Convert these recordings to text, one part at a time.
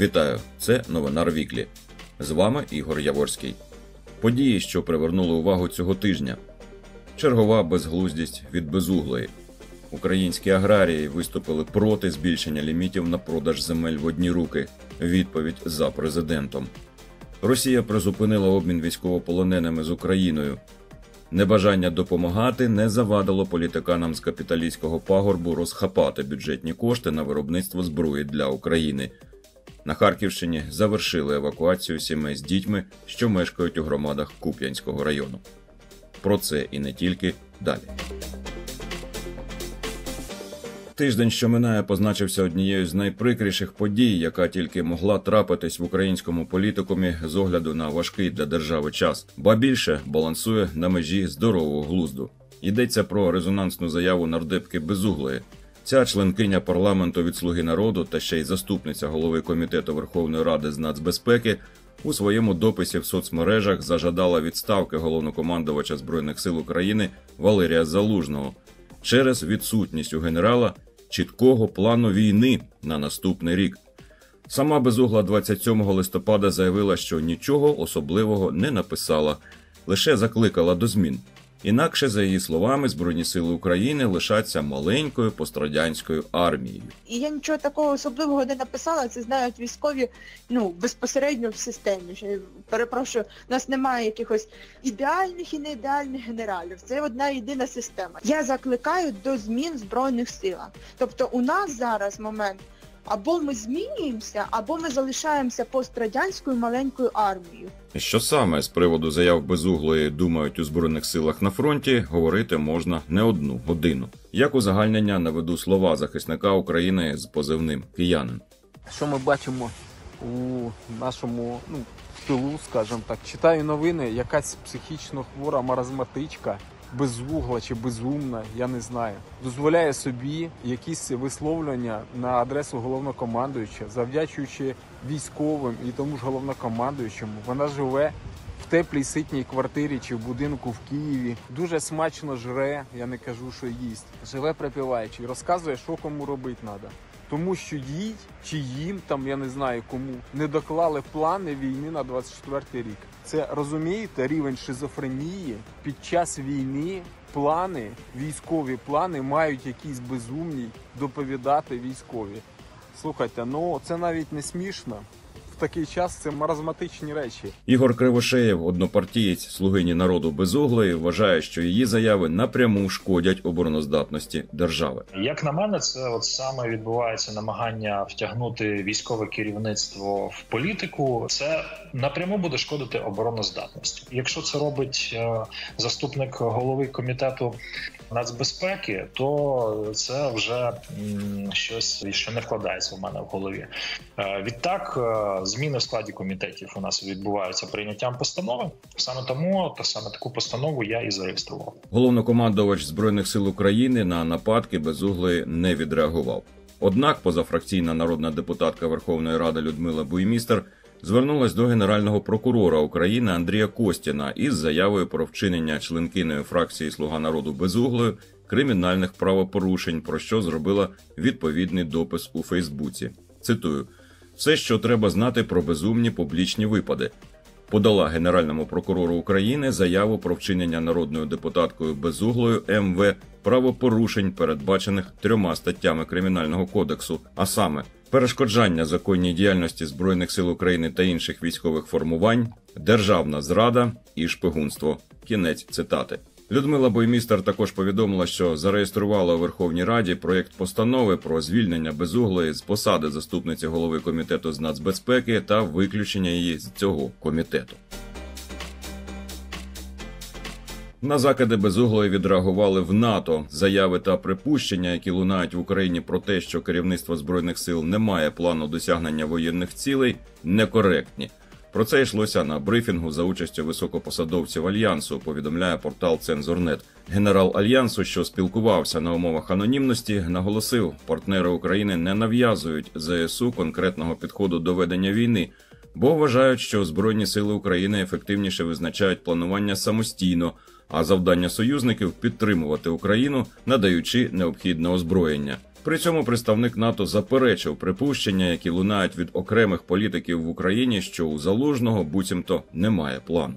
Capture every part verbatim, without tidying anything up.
Вітаю, це Новинар Віклі. З вами Ігор Яворський. Події, що привернули увагу цього тижня. Чергова безглуздість від Безуглої. Українські аграрії виступили проти збільшення лімітів на продаж земель в одні руки. Відповідь за президентом. Росія призупинила обмін військовополоненими з Україною. Небажання допомагати не завадило політиканам з капіталістського пагорбу розхапати бюджетні кошти на виробництво зброї для України. На Харківщині завершили евакуацію сімей з дітьми, що мешкають у громадах Куп'янського району. Про це і не тільки далі. Тиждень, що минає, позначився однією з найприкріших подій, яка тільки могла трапитись в українському політикумі з огляду на важкий для держави час. Ба більше балансує на межі здорового глузду. Йдеться про резонансну заяву нардепки Безуглої. Ця членкиня парламенту від «Слуги народу» та ще й заступниця голови Комітету Верховної Ради з нацбезпеки у своєму дописі в соцмережах зажадала відставки головнокомандувача Збройних сил України Валерія Залужного через відсутність у генерала чіткого плану війни на наступний рік. Сама Безугла двадцять сьомого листопада заявила, що нічого особливого не написала, лише закликала до змін. Інакше, за її словами, Збройні сили України лишаться маленькою пострадянською армією. І я нічого такого особливого не написала, це знають військові, ну, безпосередньо в системі. Перепрошую, у нас немає якихось ідеальних і неідеальних генералів. Це одна єдина система. Я закликаю до змін в Збройних силах. Тобто у нас зараз момент, або ми змінюємося, або ми залишаємося пострадянською маленькою армією. Що саме з приводу заяв Безуглої думають у Збройних силах на фронті, говорити можна не одну годину. Як узагальнення наведу слова захисника України з позивним «Киянин». Що ми бачимо у нашому, ну, тилу, скажімо так, читаю новини, якась психічно хвора маразматичка, безугла чи безумна, я не знаю, дозволяє собі якісь висловлювання на адресу головнокомандуюча, завдячуючи військовим і тому ж головнокомандуючому. Вона живе в теплій ситній квартирі чи в будинку в Києві, дуже смачно жре, я не кажу, що їсть, живе припіваючи, розказує, що кому робити треба. Тому що їй, чи їм, там, я не знаю кому, не доклали плани війни на двадцять четвертий рік. Це, розумієте, рівень шизофренії. Під час війни плани, військові плани мають якісь безумні доповідати військові. Слухайте, ну це навіть не смішно. В такий час це маразматичні речі. Ігор Кривошеєв, однопартієць «Слугині народу» Безуглої, вважає, що її заяви напряму шкодять обороноздатності держави. Як на мене, це от саме відбувається намагання втягнути військове керівництво в політику. Це напряму буде шкодити обороноздатності. Якщо це робить е, заступник голови комітету нацбезпеки, то це вже м, щось, що не вкладається в мене в голові. Е, відтак, е, зміни в складі комітетів у нас відбуваються прийняттям постанови. Саме тому та саме таку постанову я і зареєстрував. Головнокомандувач Збройних сил України на нападки Безуглої не відреагував. Однак позафракційна народна депутатка Верховної Ради Людмила Буймістер звернулась до Генерального прокурора України Андрія Костіна із заявою про вчинення членкиною фракції «Слуга народу» Безуглою кримінальних правопорушень, про що зробила відповідний допис у Фейсбуці. Цитую: «Все, що треба знати про безумні публічні випади». Подала Генеральному прокурору України заяву про вчинення народною депутаткою Безуглою ем ве правопорушень, передбачених трьома статтями Кримінального кодексу, а саме перешкоджання законній діяльності Збройних сил України та інших військових формувань, державна зрада і шпигунство. Кінець цитати. Людмила Буймістер також повідомила, що зареєструвала у Верховній Раді проєкт постанови про звільнення Безуглої з посади заступниці голови Комітету з нацбезпеки та виключення її з цього комітету. На закиди Безуглої відреагували в НАТО. Заяви та припущення, які лунають в Україні про те, що керівництво Збройних сил не має плану досягнення воєнних цілей, некоректні. Про це йшлося на брифінгу за участю високопосадовців Альянсу, повідомляє портал Цензор.нет. Генерал Альянсу, що спілкувався на умовах анонімності, наголосив, партнери України не нав'язують зе ес у конкретного підходу до ведення війни, бо вважають, що Збройні сили України ефективніше визначають планування самостійно, а завдання союзників – підтримувати Україну, надаючи необхідне озброєння. При цьому представник НАТО заперечив припущення, які лунають від окремих політиків в Україні, що у Залужного буцімто немає плану.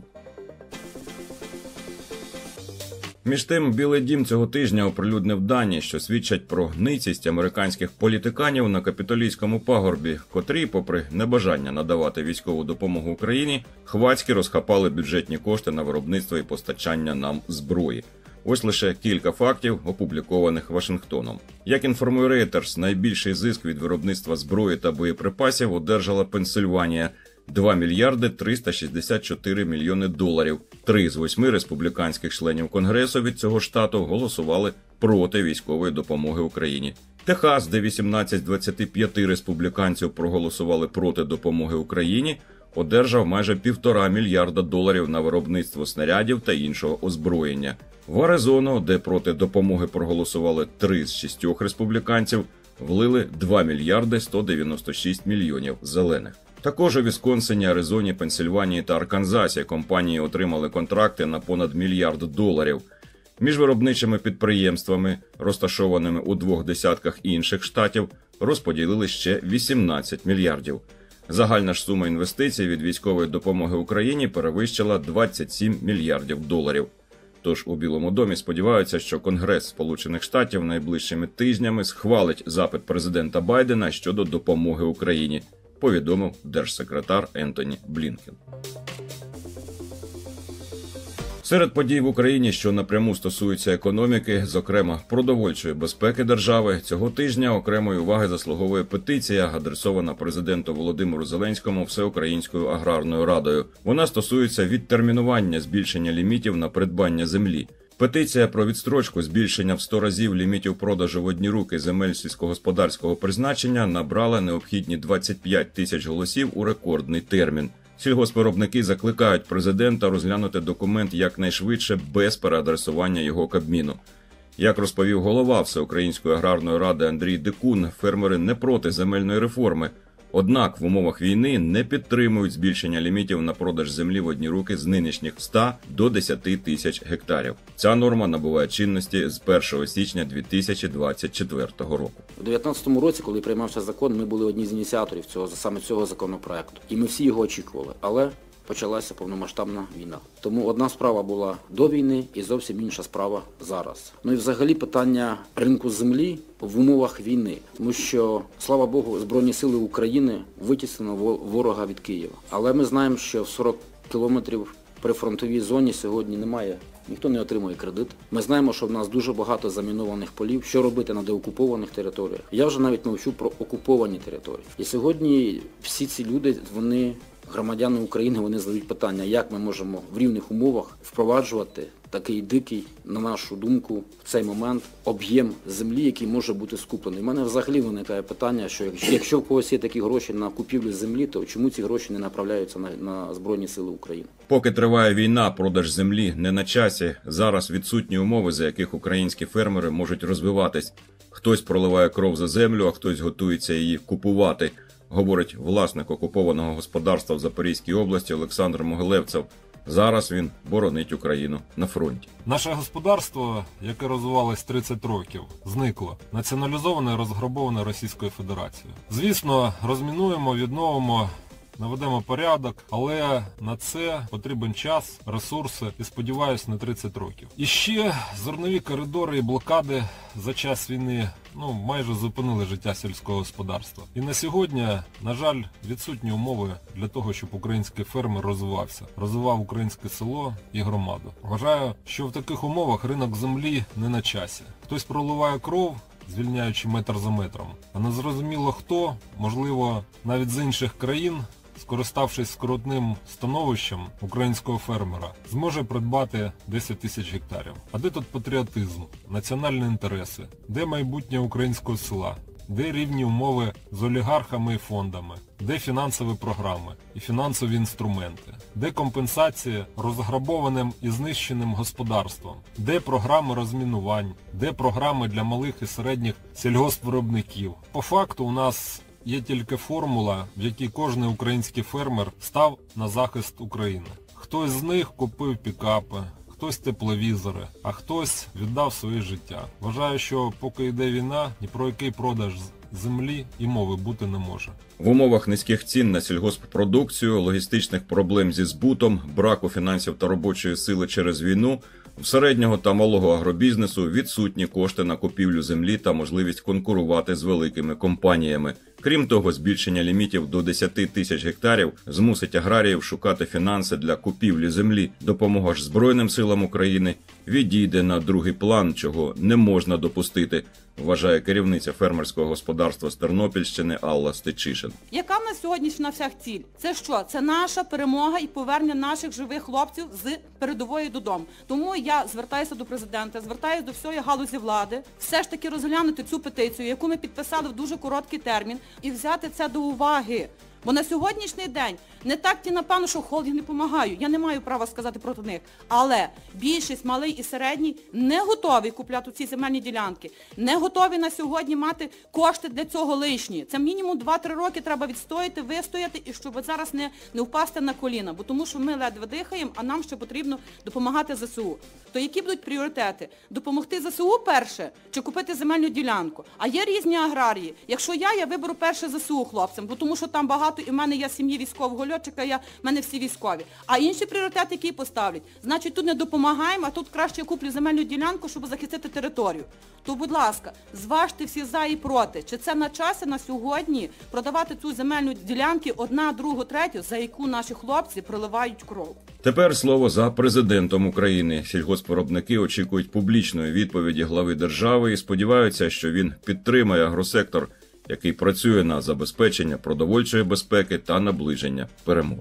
Між тим, Білий дім цього тижня оприлюднив дані, що свідчать про ницість американських політиканів на Капітолійському пагорбі, котрі, попри небажання надавати військову допомогу Україні, хвацьки розхапали бюджетні кошти на виробництво і постачання нам зброї. Ось лише кілька фактів, опублікованих Вашингтоном. Як інформує Reuters, найбільший зиск від виробництва зброї та боєприпасів одержала Пенсильванія – два мільярди триста шістдесят чотири мільйони доларів. Три з восьми республіканських членів Конгресу від цього штату голосували проти військової допомоги Україні. Техас, де вісімнадцять з двадцяти п'яти республіканців проголосували проти допомоги Україні, одержав майже півтора мільярда доларів на виробництво снарядів та іншого озброєння. В Аризону, де проти допомоги проголосували три з шістьох республіканців, влили два мільярди сто дев'яносто шість мільйонів зелених. Також у Вісконсині, Аризоні, Пенсильванії та Арканзасі компанії отримали контракти на понад мільярд доларів. Між виробничими підприємствами, розташованими у двох десятках інших штатів, розподілили ще вісімнадцять мільярдів. Загальна ж сума інвестицій від військової допомоги Україні перевищила двадцять сім мільярдів доларів. Тож у Білому домі сподіваються, що Конгрес Сполучених Штатів найближчими тижнями схвалить запит президента Байдена щодо допомоги Україні, повідомив держсекретар Ентоні Блінкен. Серед подій в Україні, що напряму стосуються економіки, зокрема продовольчої безпеки держави, цього тижня окремої уваги заслуговує петиція, адресована президенту Володимиру Зеленському Всеукраїнською аграрною радою. Вона стосується відтермінування збільшення лімітів на придбання землі. Петиція про відстрочку збільшення в сто разів лімітів продажу в одні руки земель сільськогосподарського призначення набрала необхідні двадцять п'ять тисяч голосів у рекордний термін. Сільгоспвиробники закликають президента розглянути документ якнайшвидше без переадресування його Кабміну. Як розповів голова Всеукраїнської аграрної ради Андрій Дикун, фермери не проти земельної реформи, однак в умовах війни не підтримують збільшення лімітів на продаж землі в одні руки з нинішніх ста до десяти тисяч гектарів. Ця норма набуває чинності з першого січня дві тисячі двадцять четвертого року. У дев'ятнадцятому році, коли приймався закон, ми були одні з ініціаторів цього, саме цього законопроекту. І ми всі його очікували. Але почалася повномасштабна війна. Тому одна справа була до війни і зовсім інша справа зараз. Ну і взагалі питання ринку землі в умовах війни. Тому що, слава Богу, Збройні сили України витіснено ворога від Києва. Але ми знаємо, що в сорок кілометрів при фронтовій зоні сьогодні немає, ніхто не отримує кредит. Ми знаємо, що в нас дуже багато замінованих полів. Що робити на деокупованих територіях? Я вже навіть мовчу про окуповані території. І сьогодні всі ці люди, вони... громадяни України, вони задають питання, як ми можемо в рівних умовах впроваджувати такий дикий, на нашу думку, в цей момент об'єм землі, який може бути скуплений. У мене взагалі виникає питання, що якщо в когось є такі гроші на купівлю землі, то чому ці гроші не направляються на, на Збройні Сили України? Поки триває війна, продаж землі не на часі. Зараз відсутні умови, за яких українські фермери можуть розвиватись. Хтось проливає кров за землю, а хтось готується її купувати, говорить власник окупованого господарства в Запорізькій області Олександр Могилевцев. Зараз він боронить Україну на фронті. Наше господарство, яке розвивалось тридцять років, зникло. Націоналізоване і розграбоване Російською Федерацією. Звісно, розмінуємо, відновимо, наведемо порядок, але на це потрібен час, ресурси і, сподіваюсь, не тридцять років. І ще зернові коридори і блокади за час війни ну, майже зупинили життя сільського господарства. І на сьогодні, на жаль, відсутні умови для того, щоб український фермер розвивався, розвивав українське село і громаду. Вважаю, що в таких умовах ринок землі не на часі. Хтось проливає кров, звільняючи метр за метром, а незрозуміло хто, можливо, навіть з інших країн, скориставшись скрутним становищем українського фермера, зможе придбати десять тисяч гектарів. А де тут патріотизм, національні інтереси? Де майбутнє українського села? Де рівні умови з олігархами і фондами? Де фінансові програми і фінансові інструменти? Де компенсації розграбованим і знищеним господарством? Де програми розмінувань? Де програми для малих і середніх сільгоспвиробників? По факту у нас є тільки формула, в якій кожен український фермер став на захист України. Хтось з них купив пікапи, хтось тепловізори, а хтось віддав своє життя. Вважаю, що поки йде війна, ні про який продаж землі і мови бути не може. В умовах низьких цін на сільгосппродукцію, логістичних проблем зі збутом, браку фінансів та робочої сили через війну, в середнього та малого агробізнесу відсутні кошти на купівлю землі та можливість конкурувати з великими компаніями. Крім того, збільшення лімітів до десять тисяч гектарів змусить аграріїв шукати фінанси для купівлі землі. Допомога ж Збройним силам України відійде на другий план, чого не можна допустити, вважає керівниця фермерського господарства з Тернопільщини Алла Стечишин. Яка в нас сьогоднішня вся ціль? Це що? Це наша перемога і повернення наших живих хлопців з передової додому. Тому я звертаюся до президента, звертаюся до всієї галузі влади, все ж таки розглянути цю петицію, яку ми підписали в дуже короткий термін, і взяти це до уваги. Бо на сьогоднішній день не так ті, напевно, що холдинги не допомагають. Я не маю права сказати проти них. Але більшість, малий і середній, не готові купляти ці земельні ділянки. Не готові на сьогодні мати кошти для цього лишні. Це мінімум два-три роки треба відстояти, вистояти, і щоб зараз не, не впасти на коліна. Бо тому що ми ледве дихаємо, а нам ще потрібно допомагати ЗСУ. То які будуть пріоритети? Допомогти ЗСУ перше чи купити земельну ділянку? А є різні аграрії. Якщо я, я виберу перше ЗСУ хлопцям, бо тому що там багато, і в мене є сім'ї військового льотчика, я, в мене всі військові. А інші пріоритети, які поставлять? Значить, тут не допомагаємо, а тут краще я куплю земельну ділянку, щоб захистити територію. То, будь ласка, зважте всі за і проти. Чи це на часі на сьогодні продавати цю земельну ділянку одна, другу, третю, за яку наші хлопці проливають кров? Тепер слово за президентом України. Сільгоспвиробники очікують публічної відповіді глави держави і сподіваються, що він підтримає агросектор, який працює на забезпечення продовольчої безпеки та наближення перемоги.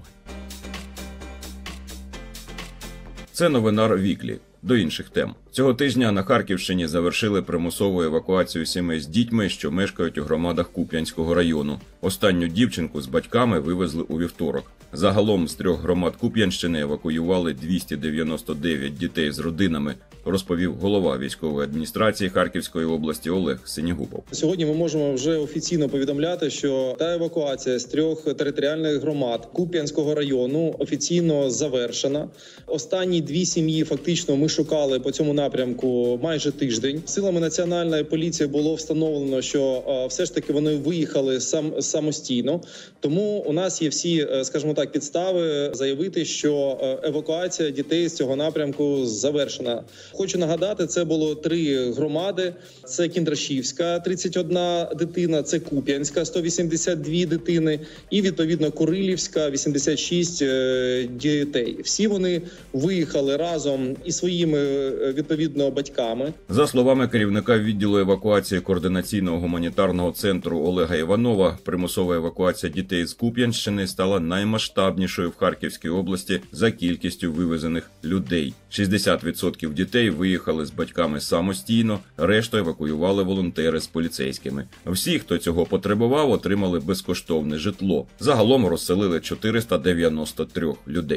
Це новинар Віклі. До інших тем. Цього тижня на Харківщині завершили примусову евакуацію сімей з дітьми, що мешкають у громадах Куп'янського району. Останню дівчинку з батьками вивезли у вівторок. Загалом з трьох громад Куп'янщини евакуювали двісті дев'яносто дев'ять дітей з родинами, розповів голова військової адміністрації Харківської області Олег Синігубов. Сьогодні ми можемо вже офіційно повідомляти, що та евакуація з трьох територіальних громад Куп'янського району офіційно завершена. Останні дві сім'ї фактично ми шукали по цьому напрямку майже тиждень. Силами Національної поліції було встановлено, що все ж таки вони виїхали сам самостійно. Тому у нас є всі, скажімо так, підстави заявити, що евакуація дітей з цього напрямку завершена. Хочу нагадати, це було три громади. Це Кіндрашівська, тридцять одна дитина, це Куп'янська, сто вісімдесят дві дитини і, відповідно, Курилівська, вісімдесят шість дітей. Всі вони виїхали разом із своїми, відповідно, батьками. За словами керівника відділу евакуації Координаційного гуманітарного центру Олега Іванова, примусова евакуація дітей з Куп'янщини стала наймасштабнішою в Харківській області за кількістю вивезених людей. шістдесят відсотків дітей виїхали з батьками самостійно, решту евакуювали волонтери з поліцейськими. Всі, хто цього потребував, отримали безкоштовне житло. Загалом розселили чотириста дев'яносто три людей.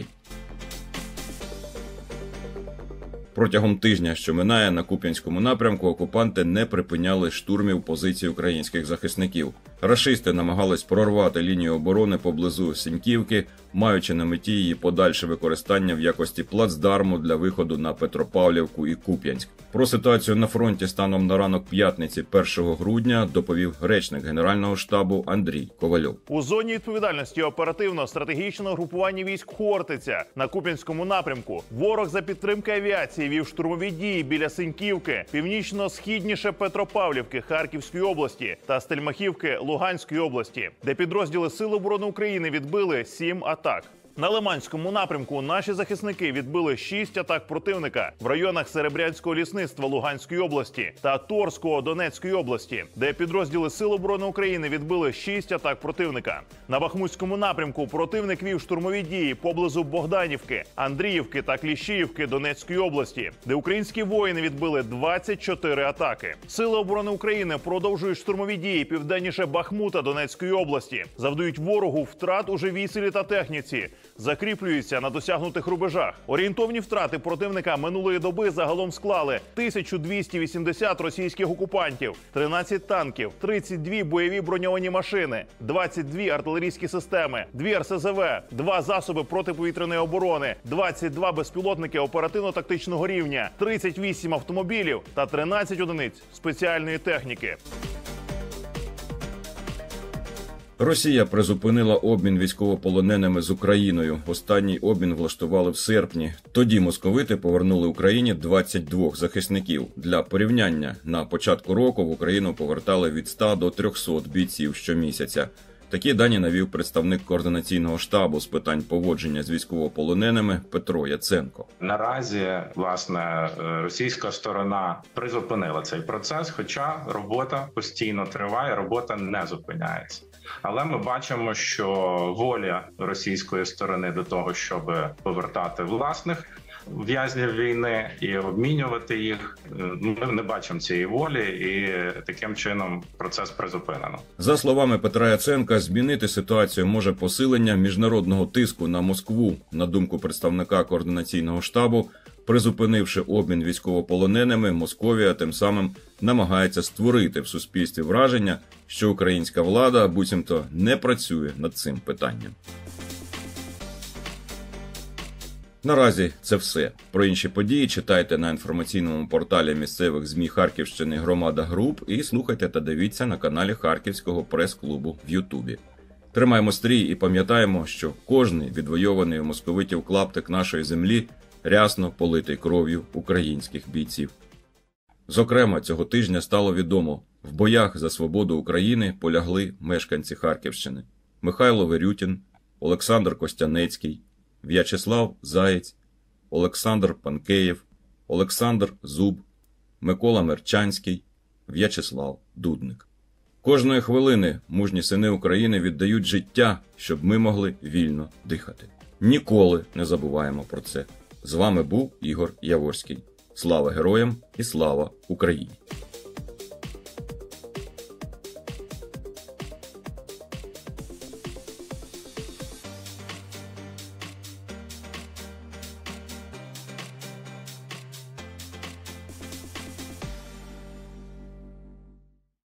Протягом тижня, що минає, на Куп'янському напрямку окупанти не припиняли штурмів позицій українських захисників. Рашисти намагались прорвати лінію оборони поблизу Сіньківки, маючи на меті її подальше використання в якості плацдарму для виходу на Петропавлівку і Куп'янськ. Про ситуацію на фронті станом на ранок п'ятниці першого грудня доповів речник Генерального штабу Андрій Ковальов. У зоні відповідальності оперативно-стратегічного групування військ «Хортиця» на Куп'янському напрямку ворог за підтримки авіації вів штурмові дії біля Синьківки, північно-східніше Петропавлівки Харківської області та Стельмахівки Луганської області, де підрозділи Сил оборони України відбили сім атак. На Лиманському напрямку наші захисники відбили шість атак противника в районах Серебрянського лісництва Луганської області та Торського Донецької області, де підрозділи Сил оборони України відбили шість атак противника. На Бахмутському напрямку противник вів штурмові дії поблизу Богданівки, Андріївки та Кліщіївки Донецької області, де українські воїни відбили двадцять чотири атаки. Сили оборони України продовжують штурмові дії південніше Бахмута Донецької області, завдають ворогу втрат у живій силі та техніці. закріплюється на досягнутих рубежах. Орієнтовні втрати противника минулої доби загалом склали тисячу двісті вісімдесят російських окупантів, тринадцять танків, тридцять дві бойові броньовані машини, двадцять дві артилерійські системи, дві ер ес зе ве, два засоби протиповітряної оборони, двадцять два безпілотники оперативно-тактичного рівня, тридцять вісім автомобілів та тринадцять одиниць спеціальної техніки. Росія призупинила обмін військовополоненими з Україною. Останній обмін влаштували в серпні. Тоді московити повернули Україні двадцять двох захисників. Для порівняння, на початку року в Україну повертали від ста до трьохсот бійців щомісяця. Такі дані навів представник координаційного штабу з питань поводження з військовополоненими Петро Яценко. Наразі, власне, російська сторона призупинила цей процес, хоча робота постійно триває, робота не зупиняється. Але ми бачимо, що воля російської сторони до того, щоб повертати власних в'язнів війни і обмінювати їх, ми не бачимо цієї волі, і таким чином процес призупинено. За словами Петра Яценка, змінити ситуацію може посилення міжнародного тиску на Москву. На думку представника координаційного штабу, призупинивши обмін військовополоненими, Московія тим самим намагається створити в суспільстві враження, що українська влада буцімто не працює над цим питанням. Наразі це все. Про інші події читайте на інформаційному порталі місцевих ЗМІ Харківщини «Громада Груп» і слухайте та дивіться на каналі Харківського прес-клубу в Ютубі. Тримаємо стрій і пам'ятаємо, що кожний відвойований у московитів клаптик нашої землі рясно политий кров'ю українських бійців. Зокрема, цього тижня стало відомо, в боях за свободу України полягли мешканці Харківщини: Михайло Вирютін, Олександр Костянецький, В'ячеслав Заєць, Олександр Панкеєв, Олександр Зуб, Микола Мерчанський, В'ячеслав Дудник. Кожної хвилини мужні сини України віддають життя, щоб ми могли вільно дихати. Ніколи не забуваємо про це. З вами був Ігор Яворський. Слава героям і слава Україні!